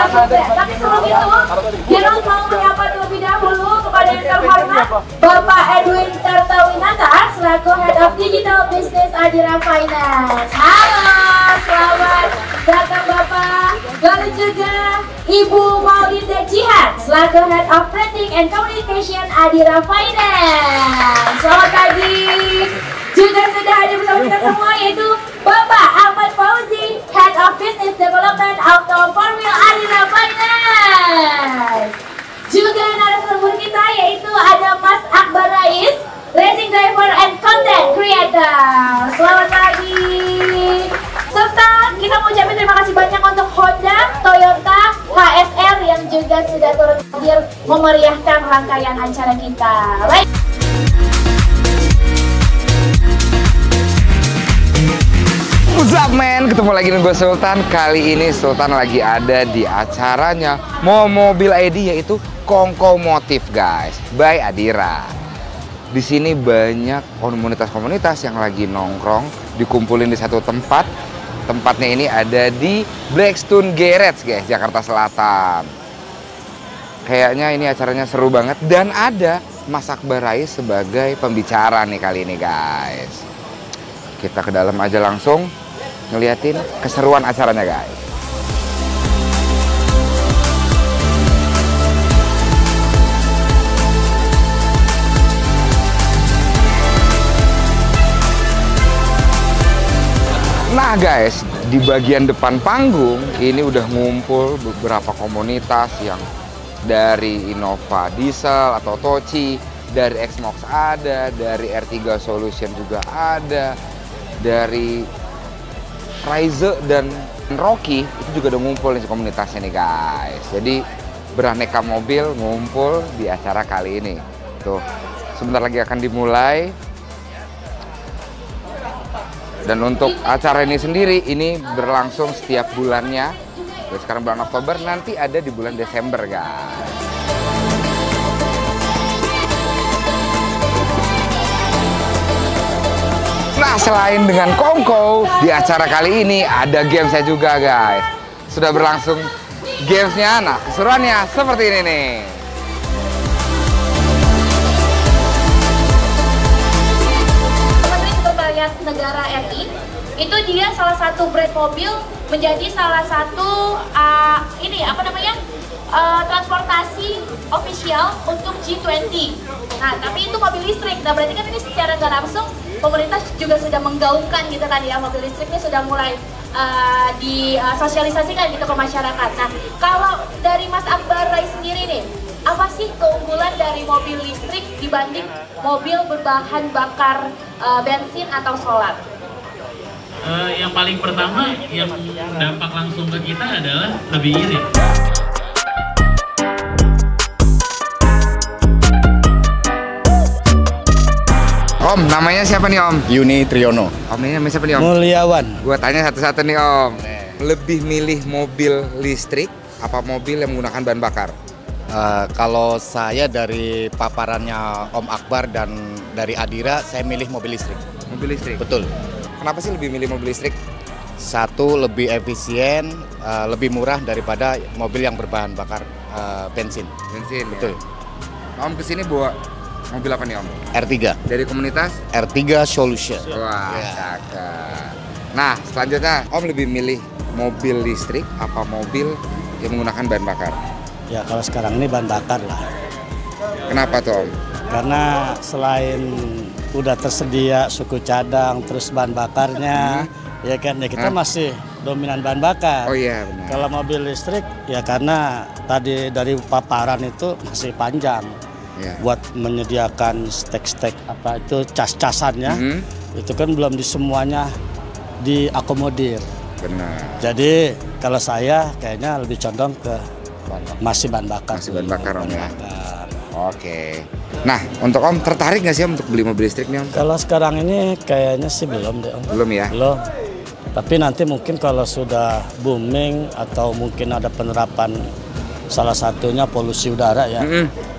Tapi sebelum itu, Gilang mau menyapa terlebih dahulu kepada yang terhormat Bapak Edwin Tirtawinata selaku Head of Digital Business Adira Finance. Halo, selamat datang Bapak. Lalu juga Ibu Maulinda Jihan selaku Head of Branding and Communication Adira Finance. Selamat pagi. Juga sudah hadir bersama kita semua yaitu Bapak Ahmad Fauzi, Head of Business Development Auto Formula Adira Finance. Juga narasumber kita yaitu ada Mas Akbar Rais, Racing Driver and Content Creator. Selamat pagi. Serta kita mau ucapin terima kasih banyak untuk Honda, Toyota, HSR yang juga sudah turut hadir memeriahkan rangkaian acara kita. Baik. What's up man, ketemu lagi dengan gue Sultan. Kali ini Sultan lagi ada di acaranya Mobil ID yaitu Kongkomotif guys, by Adira. Di sini banyak komunitas-komunitas yang lagi nongkrong, dikumpulin di satu tempat. Tempatnya ini ada di Blackstone Garage guys, Jakarta Selatan. Kayaknya ini acaranya seru banget dan ada Mas Akbar Rais sebagai pembicara nih kali ini guys. Kita ke dalam aja langsung ngeliatin keseruan acaranya guys. Nah guys, di bagian depan panggung ini udah ngumpul beberapa komunitas yang dari Innova Diesel atau Toci, dari Xmox ada, dari R3 Solution juga ada, dari Rise dan Rocky itu juga udah ngumpul di komunitasnya nih guys. Jadi beraneka mobil ngumpul di acara kali ini. Tuh, sebentar lagi akan dimulai. Dan untuk acara ini sendiri ini berlangsung setiap bulannya. Jadi sekarang bulan Oktober, nanti ada di bulan Desember guys. Nah, selain dengan Kongko, di acara kali ini ada gamesnya juga guys. Sudah berlangsung gamesnya, nah keseruannya seperti ini nih. Menteri Sekretariat Negara RI, itu dia salah satu brand mobil menjadi salah satu transportasi official untuk G20. Nah, tapi itu mobil listrik. Nah, berarti kan ini secara nggak langsung pemerintah juga sudah menggaungkan gitu kan ya, mobil listriknya sudah mulai disosialisasikan gitu ke masyarakat. Nah, kalau dari Mas Akbar Rais sendiri nih, apa sih keunggulan dari mobil listrik dibanding mobil berbahan bakar bensin atau solar? Yang paling pertama yang dampak langsung ke kita adalah lebih irit. Om, namanya siapa nih Om? Yuni Triyono. Om, ini namanya siapa nih Om? Mulyawan. Gua tanya satu-satu nih Om. Lebih milih mobil listrik apa mobil yang menggunakan bahan bakar? Kalau saya dari paparannya Om Akbar dan dari Adira, saya milih mobil listrik. Mobil listrik? Betul. Kenapa sih lebih milih mobil listrik? Satu, lebih efisien, lebih murah daripada mobil yang berbahan bakar bensin. Bensin, betul. Ya? Om kesini bawa mobil apa nih Om? R3. Dari komunitas? R3 Solution. Wah, ya. cakep. Nah, selanjutnya Om lebih milih mobil listrik apa mobil yang menggunakan bahan bakar? Ya kalau sekarang ini bahan bakar lah. Kenapa tuh Om? Karena selain udah tersedia suku cadang, terus bahan bakarnya, ya kan ya kita masih dominan bahan bakar. Oh iya benar. Kalau mobil listrik ya karena tadi dari paparan itu masih panjang. Ya. Buat menyediakan stek-stek apa itu cas-casannya, itu kan belum di semuanya diakomodir. Benar. Jadi kalau saya kayaknya lebih condong ke masih bahan bakar. Masih bahan bakar Om ya. Oke. Nah, untuk Om tertarik nggak sih Om untuk beli mobil listrik nih Om? Kalau sekarang ini kayaknya sih belum deh Om. Belum ya? Belum. Tapi nanti mungkin kalau sudah booming atau mungkin ada penerapan salah satunya polusi udara ya.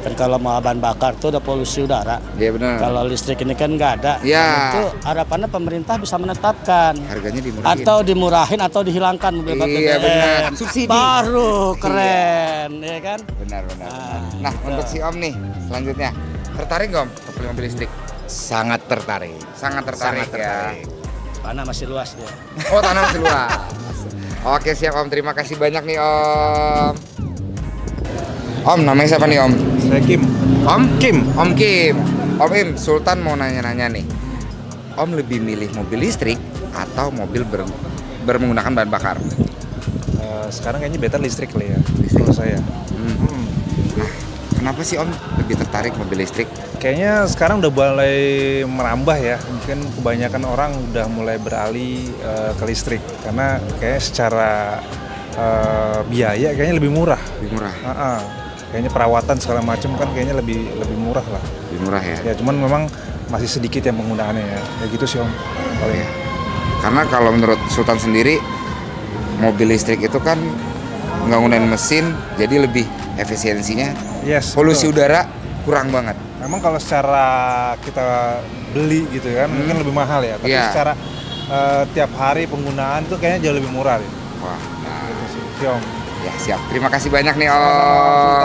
Kan kalau mau bahan bakar tuh udah polusi udara. Iya benar. Kalau listrik ini kan nggak ada. Iya. Itu harapannya pemerintah bisa menetapkan. Harganya dimurahin. Atau dimurahin atau dihilangkan mobil BBM. Iya benar. Subsidi. Baru keren, ya kan? Benar. Nah, untuk si Om nih, selanjutnya tertarik nggak Om untuk beli mobil listrik? Sangat tertarik. Sangat tertarik ya. Tanah masih luas dia. Oh, tanah masih luas. Oke, siap Om. Terima kasih banyak nih Om. Om, namanya siapa nih Om? Saya Kim. Om? Kim. Om Kim. Om Im, Sultan mau nanya-nanya nih. Om lebih milih mobil listrik atau mobil menggunakan bahan bakar? Sekarang kayaknya better listrik kali ya. Listrik. Menurut saya. Nah, kenapa sih Om lebih tertarik mobil listrik? Kayaknya sekarang udah mulai merambah ya. Mungkin kebanyakan orang udah mulai beralih ke listrik karena kayaknya secara biaya kayaknya lebih murah. Lebih murah. Kayaknya perawatan segala macam kan kayaknya lebih murah lah. Lebih murah ya. Ya cuman memang masih sedikit yang penggunaannya ya. Ya gitu sih Om. Oh iya. Karena kalau menurut Sultan sendiri mobil listrik itu kan nggak nggunain mesin, jadi lebih efisiensinya. Yes. Polusi betul. udara kurang banget. Memang kalau secara kita beli gitu kan mungkin lebih mahal ya. Tapi secara tiap hari penggunaan tuh kayaknya jauh lebih murah. Ya. Wah. Gitu sih. Si Om. Ya siap. Terima kasih banyak nih Om.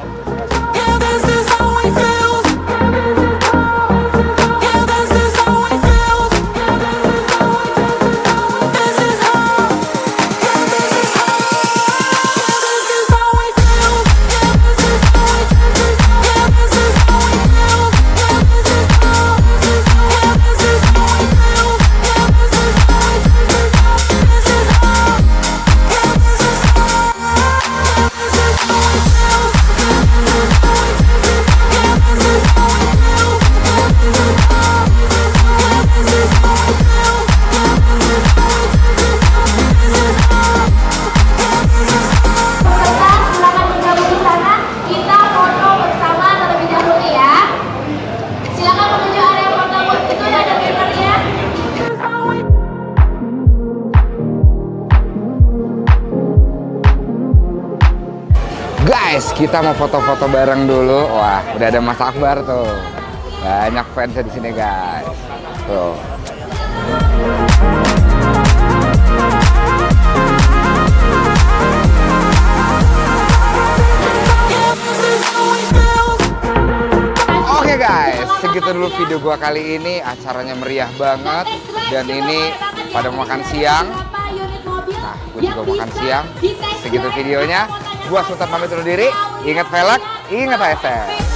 Guys, kita mau foto-foto bareng dulu. Wah, udah ada Mas Akbar tuh. Banyak fansnya di sini, guys. Tuh. Oke guys, segitu dulu video gua kali ini. Acaranya meriah banget. Dan ini pada makan siang. Nah, gue juga makan siang. Segitu videonya. Gua Sultan pamit undur diri. Ingat velg, ingat ASF.